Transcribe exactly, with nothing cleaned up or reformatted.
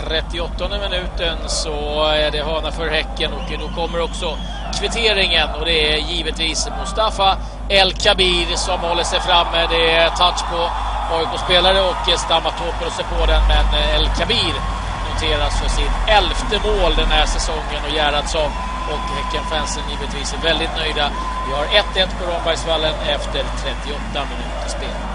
trettioåttonde minuten så är det hörna för Häcken, och då kommer också kvitteringen, och det är givetvis Mustafa El Kabir som håller sig framme. Det är touch på A I K-spelare och Stamatopoulos sig på den, men El Kabir noteras för sitt elfte mål den här säsongen, och Gerhardsson och Häckenfansen givetvis är väldigt nöjda. Vi har ett ett på Rambergsvallen efter trettioåtta minuter spel.